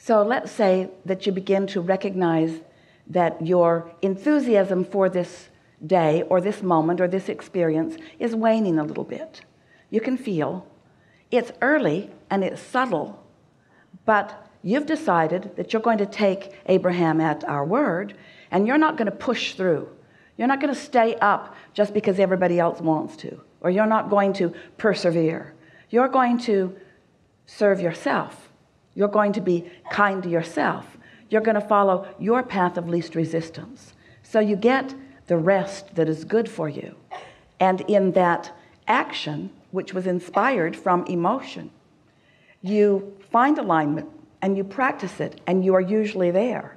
So let's say that you begin to recognize that your enthusiasm for this day or this moment or this experience is waning a little bit. You can feel it's early and it's subtle, but you've decided that you're going to take Abraham at our word, and you're not going to push through. You're not going to stay up just because everybody else wants to, or you're not going to persevere. You're going to serve yourself. You're going to be kind to yourself. You're going to follow your path of least resistance. So you get the rest that is good for you. And in that action, which was inspired from emotion, you find alignment and you practice it, and you are usually there.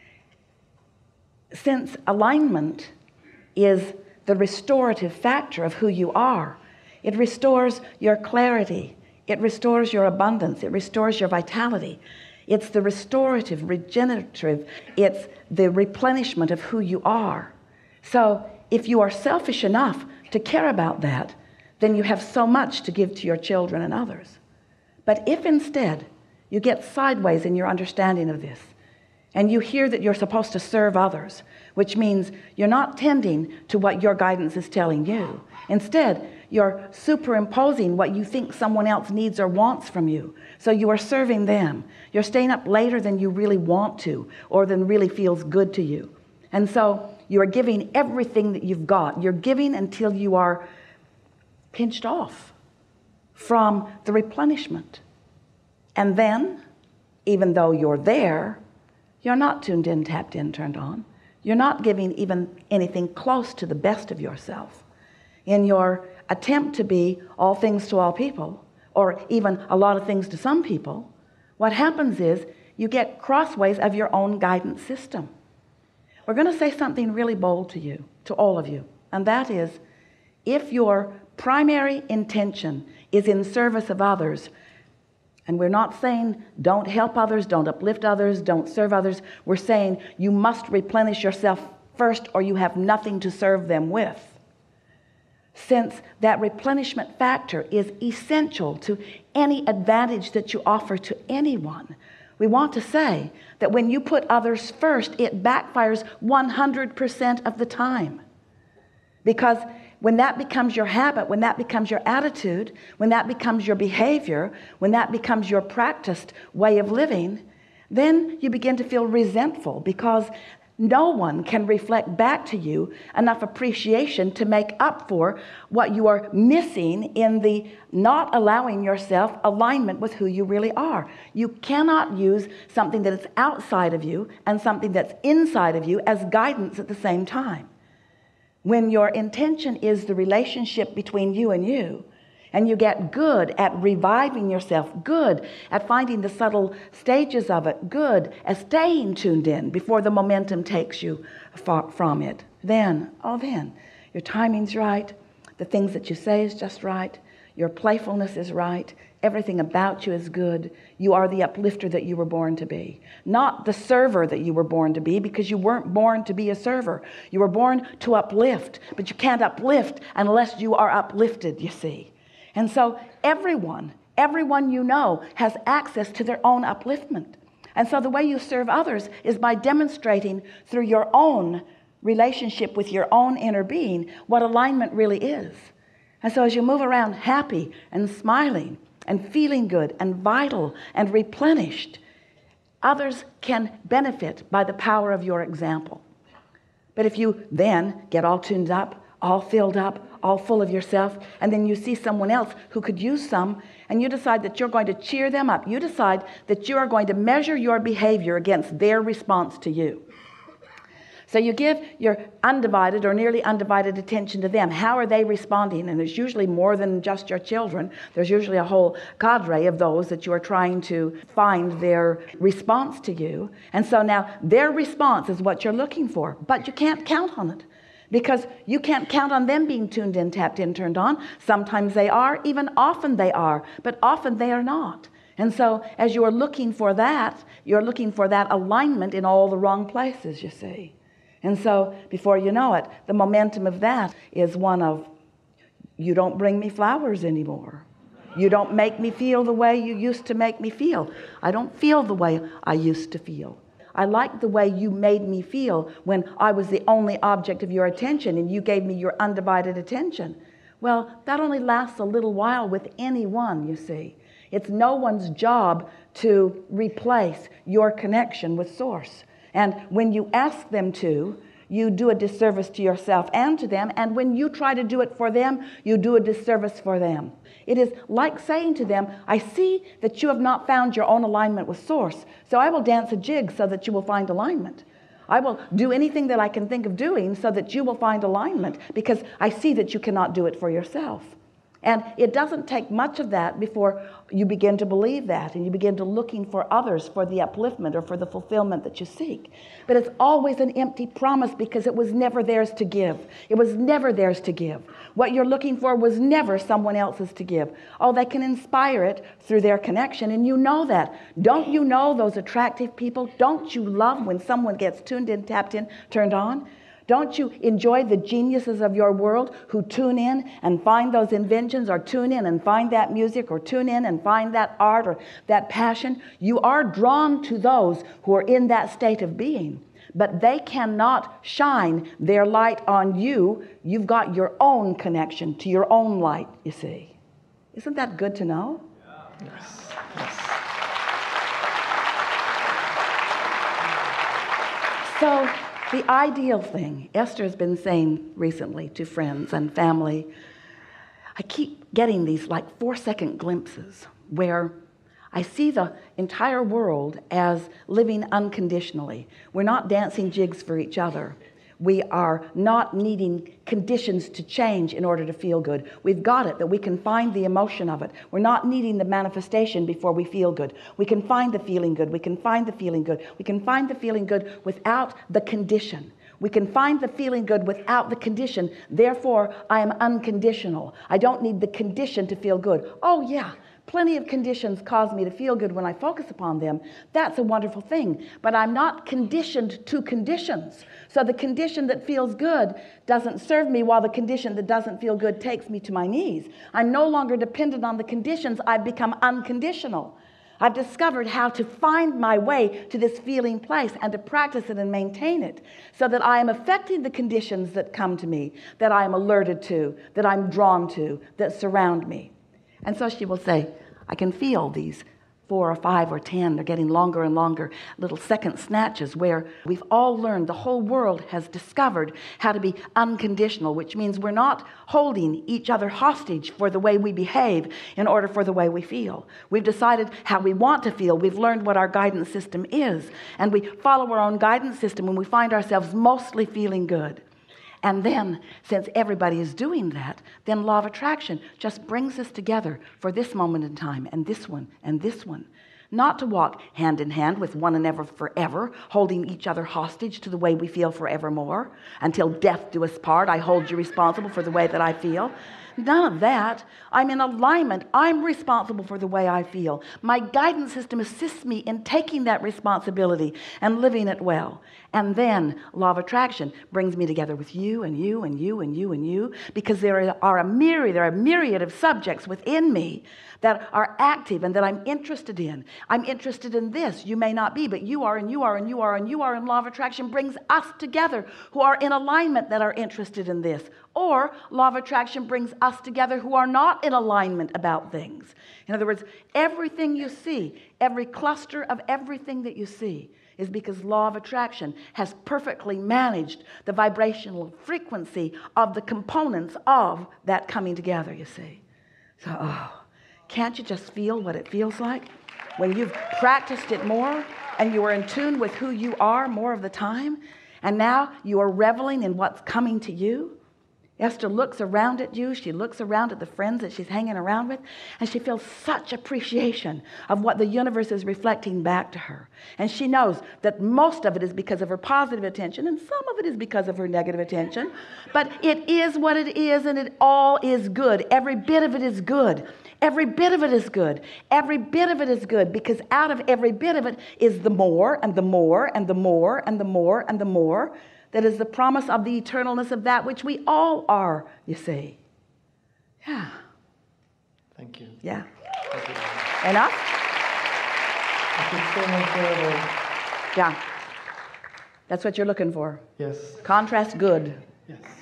Since alignment is the restorative factor of who you are, it restores your clarity, it restores your abundance, it restores your vitality. It's the restorative, regenerative, it's the replenishment of who you are. So if you are selfish enough to care about that, then you have so much to give to your children and others. But if instead you get sideways in your understanding of this, and you hear that you're supposed to serve others, which means you're not tending to what your guidance is telling you. Instead, you're superimposing what you think someone else needs or wants from you. So you are serving them. You're staying up later than you really want to, or than really feels good to you. And so you are giving everything that you've got. You're giving until you are pinched off from the replenishment. And then, even though you're there, you're not tuned in, tapped in, turned on. You're not giving even anything close to the best of yourself. In your attempt to be all things to all people, or even a lot of things to some people, what happens is you get crossways of your own guidance system. We're going to say something really bold to you, to all of you, and that is, if your primary intention is in service of others, and we're not saying don't help others, don't uplift others, don't serve others. We're saying you must replenish yourself first, or you have nothing to serve them with. Since that replenishment factor is essential to any advantage that you offer to anyone, we want to say that when you put others first, it backfires 100% of the time. Because when that becomes your habit, when that becomes your attitude, when that becomes your behavior, when that becomes your practiced way of living, then you begin to feel resentful, because no one can reflect back to you enough appreciation to make up for what you are missing in the not allowing yourself alignment with who you really are. You cannot use something that is outside of you and something that's inside of you as guidance at the same time. When your intention is the relationship between you, and you get good at reviving yourself, good at finding the subtle stages of it, good at staying tuned in before the momentum takes you from it, then your timing's right, the things that you say is just right, your playfulness is right, everything about you is good. You are the uplifter that you were born to be, not the server that you were born to be, because you weren't born to be a server. You were born to uplift, but you can't uplift unless you are uplifted, you see. And so everyone you know has access to their own upliftment. And so the way you serve others is by demonstrating through your own relationship with your own inner being what alignment really is. And so as you move around happy and smiling and feeling good and vital and replenished, others can benefit by the power of your example. But if you then get all tuned up, all filled up, all full of yourself, and then you see someone else who could use some, and you decide that you're going to cheer them up, you decide that you are going to measure your behavior against their response to you. So you give your undivided or nearly undivided attention to them. How are they responding? And there's usually more than just your children. There's usually a whole cadre of those that you are trying to find their response to you. And so now their response is what you're looking for, but you can't count on it, because you can't count on them being tuned in, tapped in, turned on. Sometimes they are, even often they are, but often they are not. And so as you are looking for that, you're looking for that alignment in all the wrong places, you see. And so before you know it, the momentum of that is one of, you don't bring me flowers anymore. You don't make me feel the way you used to make me feel. I don't feel the way I used to feel. I like the way you made me feel when I was the only object of your attention and you gave me your undivided attention. Well, that only lasts a little while with anyone, you see. It's no one's job to replace your connection with Source. And when you ask them to, you do a disservice to yourself and to them. And when you try to do it for them, you do a disservice for them. It is like saying to them, I see that you have not found your own alignment with Source, so I will dance a jig so that you will find alignment. I will do anything that I can think of doing so that you will find alignment, because I see that you cannot do it for yourself. And it doesn't take much of that before you begin to believe that, and you begin to looking for others for the upliftment or for the fulfillment that you seek. But it's always an empty promise, because it was never theirs to give. It was never theirs to give. What you're looking for was never someone else's to give. Oh, they can inspire it through their connection, and you know that. Don't you know those attractive people? Don't you love when someone gets tuned in, tapped in, turned on? Don't you enjoy the geniuses of your world who tune in and find those inventions, or tune in and find that music, or tune in and find that art or that passion? You are drawn to those who are in that state of being, but they cannot shine their light on you. You've got your own connection to your own light, you see. Isn't that good to know? Yes. Yes. So, the ideal thing, Esther has been saying recently to friends and family, I keep getting these like 4-second glimpses where I see the entire world as living unconditionally. We're not dancing jigs for each other. We are not needing conditions to change in order to feel good. We've got it, that we can find the emotion of it. We're not needing the manifestation before we feel good. We can find the feeling good. We can find the feeling good. We can find the feeling good without the condition. We can find the feeling good without the condition. Therefore, I am unconditional. I don't need the condition to feel good. Oh, yeah. Plenty of conditions cause me to feel good when I focus upon them. That's a wonderful thing. But I'm not conditioned to conditions. So the condition that feels good doesn't serve me, while the condition that doesn't feel good takes me to my knees. I'm no longer dependent on the conditions. I've become unconditional. I've discovered how to find my way to this feeling place and to practice it and maintain it, so that I am affecting the conditions that come to me, that I am alerted to, that I'm drawn to, that surround me. And so she will say, I can feel these 4 or 5 or 10, they're getting longer and longer, little second snatches where we've all learned, the whole world has discovered how to be unconditional, which means we're not holding each other hostage for the way we behave in order for the way we feel. We've decided how we want to feel. We've learned what our guidance system is, and we follow our own guidance system when we find ourselves mostly feeling good. And then, since everybody is doing that, then law of attraction just brings us together for this moment in time, and this one, and this one. Not to walk hand in hand with one another forever, holding each other hostage to the way we feel forevermore. Until death do us part, I hold you responsible for the way that I feel. None of that. I'm in alignment. I'm responsible for the way I feel. My guidance system assists me in taking that responsibility and living it well. And then law of attraction brings me together with you and you and you and you and you, because there are a myriad of subjects within me that are active and that I'm interested in. I'm interested in this. You may not be, but you are, and you are, and you are, and you are. And law of attraction brings us together who are in alignment that are interested in this. Or law of attraction brings us together who are not in alignment about things. In other words, everything you see, every cluster of everything that you see, is because law of attraction has perfectly managed the vibrational frequency of the components of that coming together, you see. So, can't you just feel what it feels like when you've practiced it more and you are in tune with who you are more of the time, and now you are reveling in what's coming to you? Esther looks around at you, she looks around at the friends that she's hanging around with, and she feels such appreciation of what the universe is reflecting back to her. And she knows that most of it is because of her positive attention, and some of it is because of her negative attention. But it is what it is, and it all is good. Every bit of it is good. Every bit of it is good. Every bit of it is good, because out of every bit of it is the more and the more and the more and the more and the more. That is the promise of the eternalness of that which we all are, you see. Yeah. Thank you. Yeah. Thank you. Enough? I feel so much better. Yeah. That's what you're looking for. Yes. Contrast good. Yes.